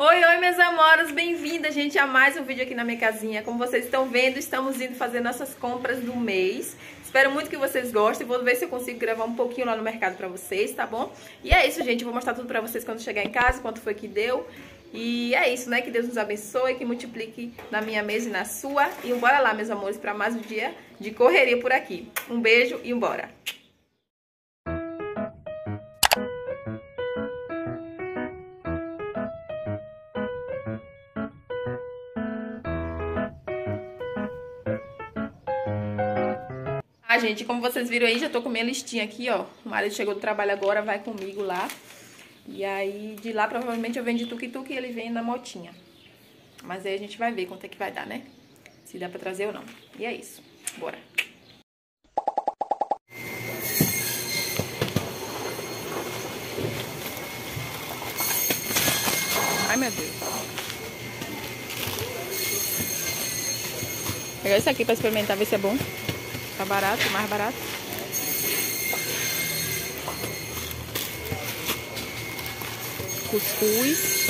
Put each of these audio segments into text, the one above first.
Oi, oi, meus amores, bem-vindas, gente, a mais um vídeo aqui na minha casinha. Como vocês estão vendo, estamos indo fazer nossas compras do mês. Espero muito que vocês gostem. Vou ver se eu consigo gravar um pouquinho lá no mercado pra vocês, tá bom? E é isso, gente, eu vou mostrar tudo pra vocês quando chegar em casa, quanto foi que deu. E é isso, né? Que Deus nos abençoe, que multiplique na minha mesa e na sua. E bora lá, meus amores, pra mais um dia de correria por aqui. Um beijo e bora! Gente, como vocês viram aí, já tô com minha listinha aqui, ó. O marido chegou do trabalho agora, vai comigo lá. E aí, de lá, provavelmente eu venho de tuk-tuk e ele vem na motinha. Mas aí a gente vai ver quanto é que vai dar, né? Se dá pra trazer ou não. E é isso. Bora. Ai, meu Deus. Vou pegar isso aqui pra experimentar, ver se é bom. Tá barato, mais barato. Cuscuz.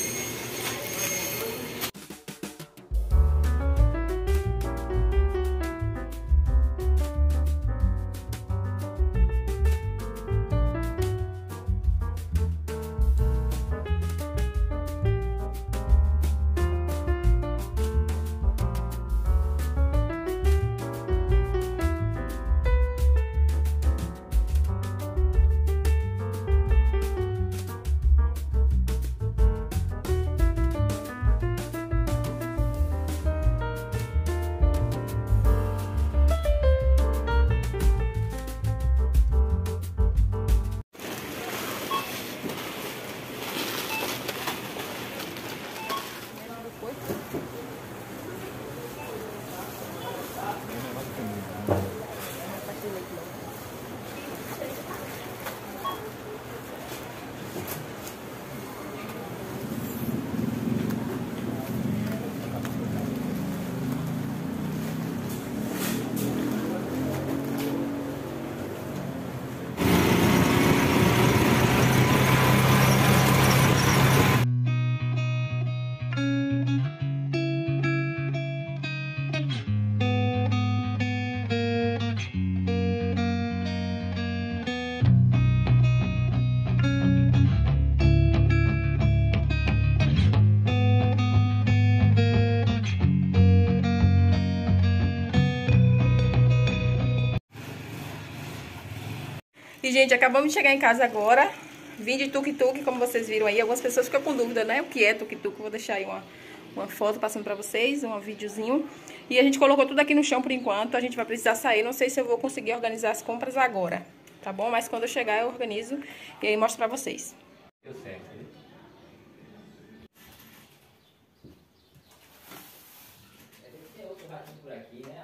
E, gente, acabamos de chegar em casa agora. Vim de tuk-tuk, como vocês viram aí. Algumas pessoas ficam com dúvida, né? O que é tuk-tuk. Vou deixar aí uma foto passando pra vocês, um videozinho. E a gente colocou tudo aqui no chão por enquanto. A gente vai precisar sair. Não sei se eu vou conseguir organizar as compras agora, tá bom? Mas quando eu chegar eu organizo e aí mostro pra vocês. Deu certo, né? Tem outro ratinho por aqui, né?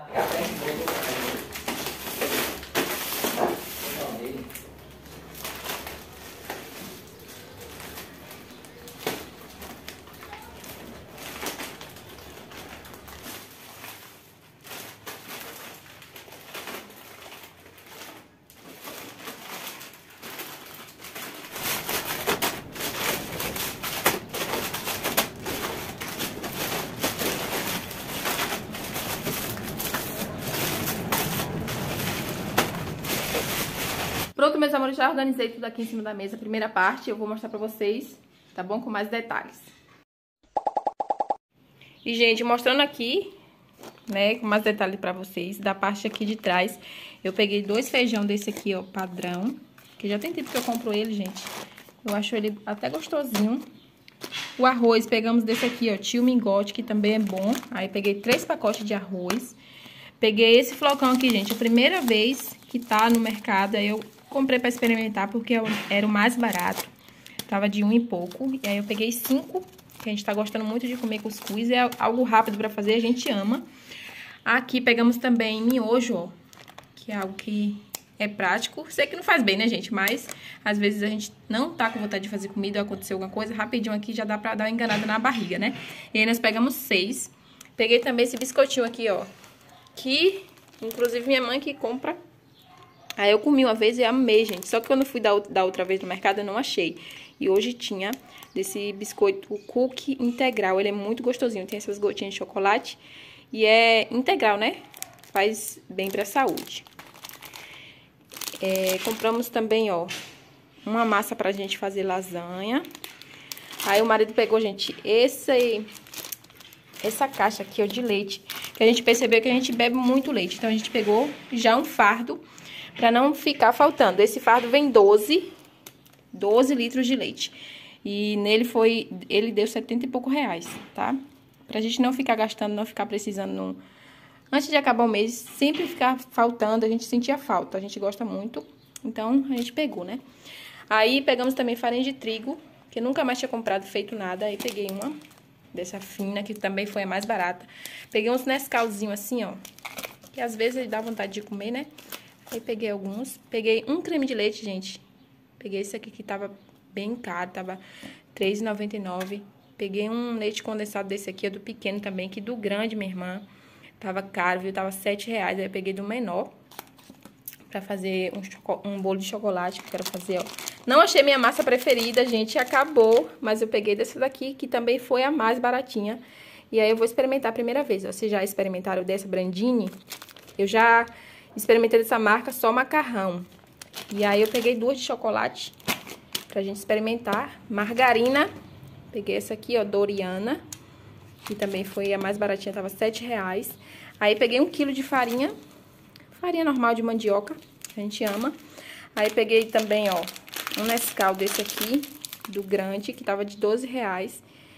Pronto, meus amores, já organizei tudo aqui em cima da mesa. A primeira parte eu vou mostrar pra vocês, tá bom? Com mais detalhes. E, gente, mostrando aqui, né, com mais detalhes pra vocês, da parte aqui de trás, eu peguei 2 feijão desse aqui, ó, padrão, que já tem tempo que eu compro ele, gente. Eu acho ele até gostosinho. O arroz, pegamos desse aqui, ó, Tio Mingote, que também é bom. Aí, peguei 3 pacotes de arroz. Peguei esse flocão aqui, gente, a primeira vez que tá no mercado, aí eu comprei pra experimentar, porque era o mais barato. Tava de 1 e pouco. E aí eu peguei 5, que a gente tá gostando muito de comer cuscuz. É algo rápido pra fazer, a gente ama. Aqui pegamos também miojo, ó, que é algo que é prático. Sei que não faz bem, né, gente? Mas, às vezes, a gente não tá com vontade de fazer comida ou aconteceu alguma coisa. Rapidinho aqui já dá pra dar uma enganada na barriga, né? E aí nós pegamos 6. Peguei também esse biscoitinho aqui, ó, que, inclusive, minha mãe que compra Aí eu comi uma vez e amei, gente. Só que quando eu fui da outra vez no mercado, eu não achei. E hoje tinha desse biscoito cookie integral. Ele é muito gostosinho. Tem essas gotinhas de chocolate. E é integral, né? Faz bem pra saúde. Compramos também, ó, uma massa pra gente fazer lasanha. Aí o marido pegou, gente, essa caixa aqui, ó, de leite. Que a gente percebeu que a gente bebe muito leite. Então a gente pegou já um fardo pra não ficar faltando. Esse fardo vem 12 litros de leite. E nele ele deu 70 e pouco reais, tá? Pra gente não ficar gastando, não ficar precisando antes de acabar o mês, sempre ficar faltando, a gente sentia falta. A gente gosta muito, então a gente pegou, né? Aí pegamos também farinha de trigo, que eu nunca mais tinha comprado, feito nada. Aí peguei uma dessa fina, que também foi a mais barata. Peguei uns Nescauzinho assim, ó, que às vezes dá vontade de comer, né? Aí peguei alguns. Peguei um creme de leite, gente. Peguei esse aqui que tava bem caro, tava R$3,99. Peguei um leite condensado desse aqui, do pequeno também, que do grande, minha irmã, tava caro, viu? Tava R$7. Aí eu peguei do menor pra fazer um bolo de chocolate que eu quero fazer, ó. Não achei minha massa preferida, gente, acabou. Mas eu peguei dessa daqui, que também foi a mais baratinha. E aí eu vou experimentar a primeira vez. Ó. Vocês já experimentaram dessa Brandini? Eu já experimentei dessa marca só macarrão. E aí eu peguei duas de chocolate pra gente experimentar. Margarina. Peguei essa aqui, ó, Doriana. Que também foi a mais baratinha, tava R$7. Aí peguei 1 quilo de farinha. Farinha normal de mandioca, a gente ama. Aí peguei também, ó, um Nescau desse aqui, do grande, que tava de R$12.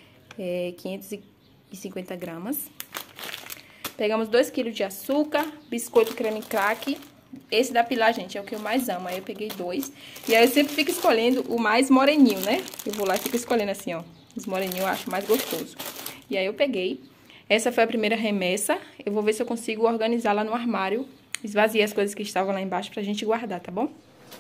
550 gramas. Pegamos 2 quilos de açúcar, biscoito creme crack. Esse da Pilar, gente, é o que eu mais amo. Aí eu peguei 2. E aí eu sempre fico escolhendo o mais moreninho, né? Eu vou lá e fico escolhendo assim, ó. Os moreninhos eu acho mais gostoso. E aí eu peguei. Essa foi a primeira remessa. Eu vou ver se eu consigo organizar lá no armário. Esvaziei as coisas que estavam lá embaixo pra gente guardar, tá bom?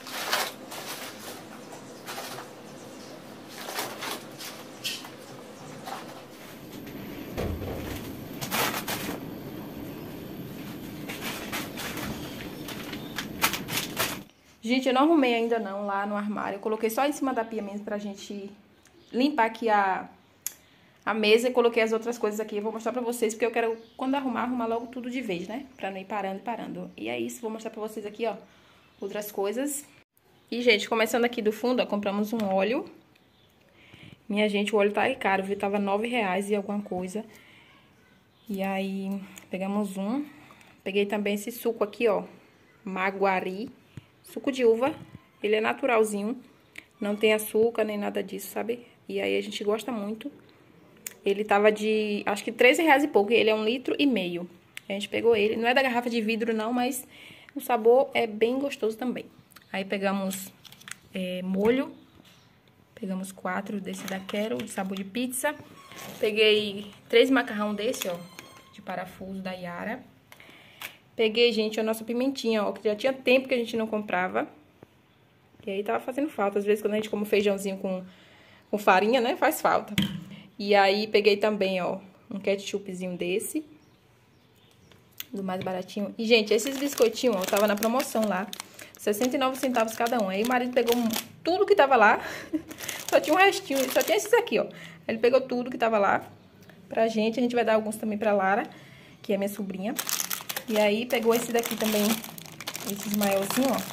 Gente, eu não arrumei ainda não lá no armário. Eu coloquei só em cima da pia mesmo pra gente limpar aqui a mesa e coloquei as outras coisas aqui. Eu vou mostrar pra vocês, porque eu quero, quando arrumar logo tudo de vez, né? Pra não ir parando e parando. E é isso, vou mostrar pra vocês aqui, ó, outras coisas. E, gente, começando aqui do fundo, ó, compramos um óleo. Minha gente, o óleo tá caro, viu? Tava R$9 e alguma coisa. E aí, pegamos um. Peguei também esse suco aqui, ó, Maguari. Suco de uva. Ele é naturalzinho. Não tem açúcar nem nada disso, sabe? E aí a gente gosta muito. Ele tava de, acho que R$13 e pouco. E ele é 1,5 litros. A gente pegou ele. Não é da garrafa de vidro, não, mas o sabor é bem gostoso também. Aí pegamos molho. Pegamos 4 desse da Quero, de sabor de pizza. Peguei 3 macarrão desse, ó, de parafuso da Yara. Peguei, gente, a nossa pimentinha, ó, que já tinha tempo que a gente não comprava. E aí tava fazendo falta. Às vezes quando a gente come feijãozinho com farinha, né, faz falta. E aí peguei também, ó, um ketchupzinho desse. Do mais baratinho. E, gente, esses biscoitinhos, ó, tava na promoção lá. 69 centavos cada um. Aí o marido pegou tudo que tava lá. Só tinha um restinho, só tinha esses aqui, ó. Ele pegou tudo que tava lá pra gente. A gente vai dar alguns também pra Lara, que é minha sobrinha. E aí pegou esse daqui também, esses maiorzinhos, ó.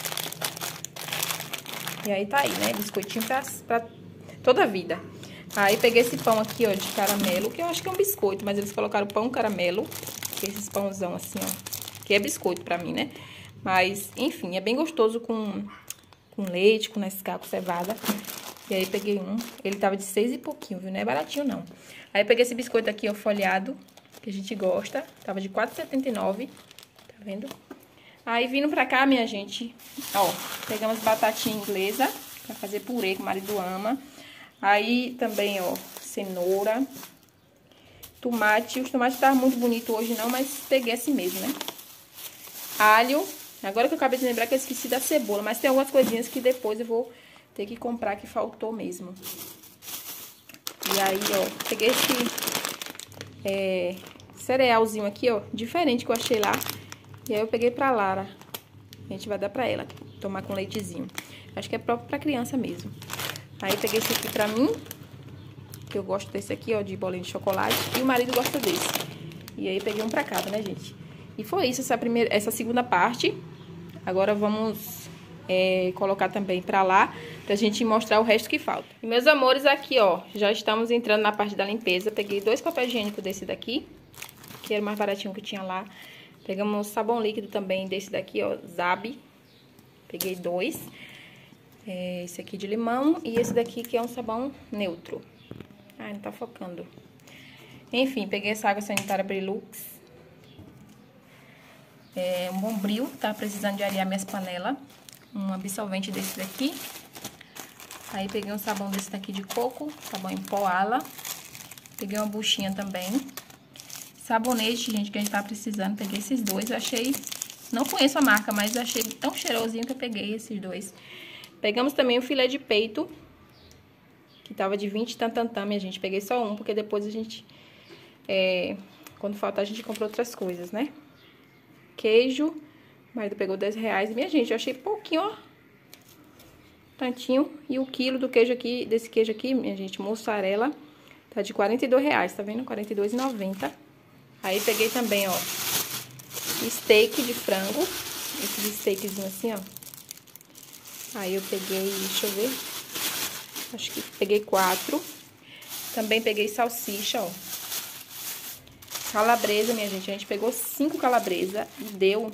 E aí tá aí, né? Biscoitinho pra toda a vida. Aí peguei esse pão aqui, ó, de caramelo, que eu acho que é um biscoito, mas eles colocaram pão caramelo. Esses pãozão assim, ó, que é biscoito pra mim, né? Mas, enfim, é bem gostoso com leite, com Nescau, com cevada. E aí peguei um, ele tava de 6 e pouquinho, viu? Não é baratinho, não. Aí peguei esse biscoito aqui, ó, folhado, que a gente gosta. Tava de R$4,79, tá vendo? Aí vindo pra cá, minha gente, ó, pegamos batatinha inglesa pra fazer purê, que o marido ama. Aí também, ó, cenoura, tomate. Os tomates estavam muito bonitos hoje não, mas peguei assim mesmo, né? Alho. Agora que eu acabei de lembrar que eu esqueci da cebola, mas tem algumas coisinhas que depois eu vou ter que comprar que faltou mesmo. E aí, ó, peguei esse cerealzinho aqui, ó, diferente que eu achei lá. E aí eu peguei pra Lara. A gente vai dar pra ela tomar com leitezinho. Acho que é próprio pra criança mesmo. Aí peguei esse aqui pra mim, que eu gosto desse aqui, ó, de bolinha de chocolate. E o marido gosta desse. E aí peguei um pra cada, né, gente? E foi isso, essa segunda parte. Agora vamos colocar também pra lá, pra gente mostrar o resto que falta. E meus amores, aqui, ó, já estamos entrando na parte da limpeza. Peguei 2 papéis higiênicos desse daqui, que era o mais baratinho que tinha lá. Pegamos sabão líquido também desse daqui, ó, Zab. Peguei 2. Esse aqui de limão e esse daqui que é um sabão neutro. Ai, não tá focando. Enfim, peguei essa água sanitária Brilux. Um Bombril, tá precisando de arear minhas panelas. Um absorvente desse daqui. Aí peguei um sabão desse daqui de coco, sabão em pó Ala. Peguei uma buchinha também. Sabonete, gente, que a gente tá precisando. Peguei esses 2, eu achei... Não conheço a marca, mas eu achei tão cheirosinho que eu peguei esses 2. Pegamos também o filé de peito, que tava de 20 tantantã, minha gente. Peguei só um, porque depois a gente... quando faltar, a gente compra outras coisas, né? Queijo, o marido pegou R$10. Minha gente, eu achei pouquinho, ó. Tantinho. E o quilo do queijo aqui, desse queijo aqui, minha gente, mussarela, tá de R$42, tá vendo? R$42,90. Aí peguei também, ó, steak de frango. Esses steakzinhos assim, ó. Aí eu peguei, deixa eu ver. Acho que peguei 4. Também peguei salsicha, ó. Calabresa, minha gente. A gente pegou 5 calabresa e deu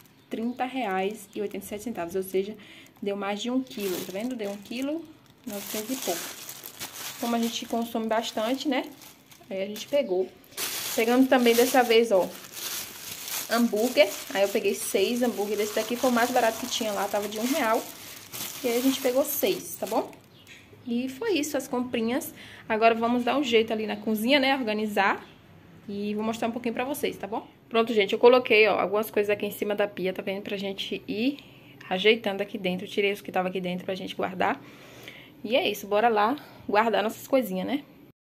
R$30,87. Ou seja, deu mais de 1 quilo. Tá vendo? Deu 1 quilo, 900 e pouco. Como a gente consome bastante, né? Aí a gente pegou. Pegamos também dessa vez, ó, hambúrguer. Aí eu peguei 6 hambúrguer. Esse daqui foi o mais barato que tinha lá, tava de R$1. E aí a gente pegou 6, tá bom? E foi isso, as comprinhas. Agora vamos dar um jeito ali na cozinha, né? Organizar. E vou mostrar um pouquinho pra vocês, tá bom? Pronto, gente, eu coloquei, ó, algumas coisas aqui em cima da pia, tá vendo? Pra gente ir ajeitando aqui dentro. Eu tirei os que tava aqui dentro pra gente guardar. E é isso, bora lá guardar nossas coisinhas, né?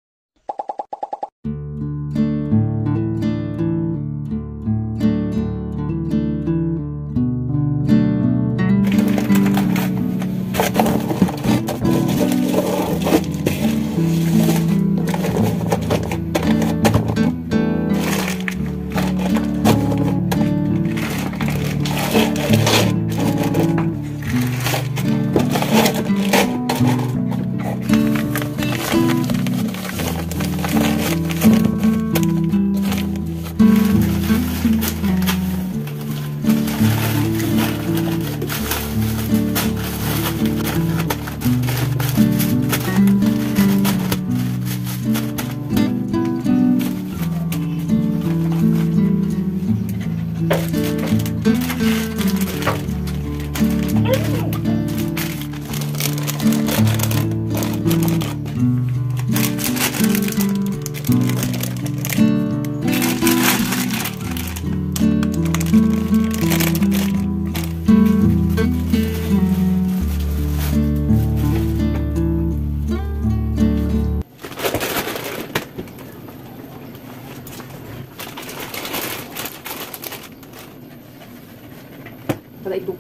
Peraí, tu.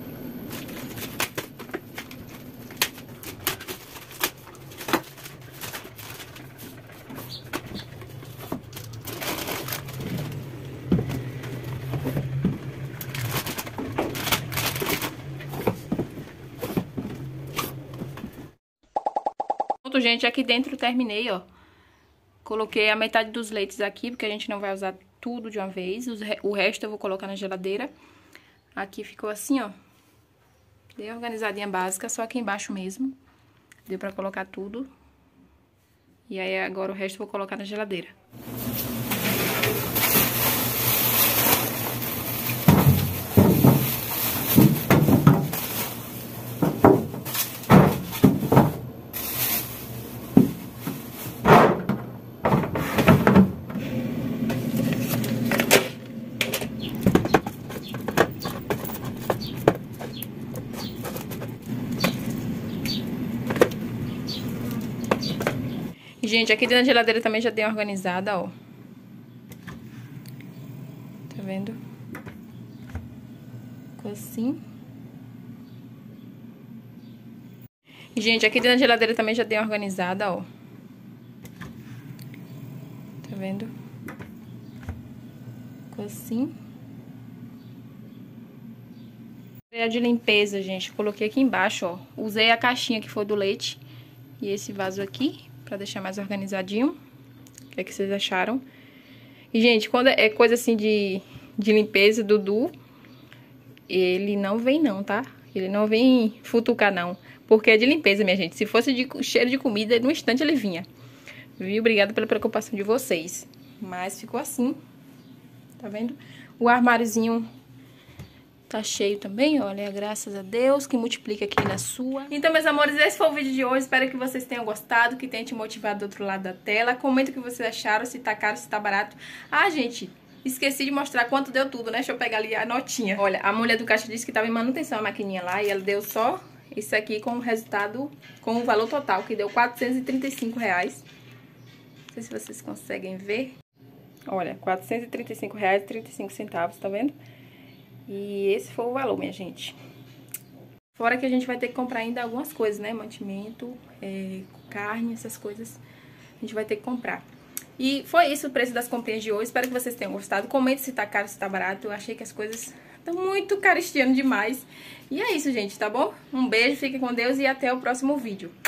Pronto, gente, aqui dentro terminei, ó. Coloquei a metade dos leites aqui, porque a gente não vai usar tudo de uma vez. O resto eu vou colocar na geladeira. Aqui ficou assim, ó. Bem organizadinha básica, só aqui embaixo mesmo. Deu pra colocar tudo. E aí agora o resto eu vou colocar na geladeira. Gente, aqui dentro da geladeira também já dei uma organizada, ó. Tá vendo? Ficou assim. Gente, aqui dentro da geladeira também já tem organizada, ó. Tá vendo? Ficou assim. A de limpeza, gente, coloquei aqui embaixo, ó. Usei a caixinha que foi do leite e esse vaso aqui, pra deixar mais organizadinho. O que é que vocês acharam? E, gente, quando é coisa assim de limpeza, Dudu, ele não vem não, tá? Ele não vem futucar, não. Porque é de limpeza, minha gente. Se fosse de cheiro de comida, no instante ele vinha. Viu? Obrigada pela preocupação de vocês. Mas ficou assim. Tá vendo? O armáriozinho tá cheio também, olha, graças a Deus, que multiplica aqui na sua. Então, meus amores, esse foi o vídeo de hoje. Espero que vocês tenham gostado, que tenha te motivado do outro lado da tela. Comenta o que vocês acharam, se tá caro, se tá barato. Ah, gente, esqueci de mostrar quanto deu tudo, né? Deixa eu pegar ali a notinha. Olha, a mulher do caixa disse que tava em manutenção a maquininha lá e ela deu só isso aqui com o resultado, com o valor total, que deu R$435. Não sei se vocês conseguem ver. Olha, R$435,35, tá vendo? E esse foi o valor, minha gente. Fora que a gente vai ter que comprar ainda algumas coisas, né? Mantimento, carne, essas coisas a gente vai ter que comprar. E foi isso o preço das comprinhas de hoje. Espero que vocês tenham gostado. Comente se tá caro, se tá barato. Eu achei que as coisas estão muito caristiano demais. E é isso, gente, tá bom? Um beijo, fique com Deus e até o próximo vídeo.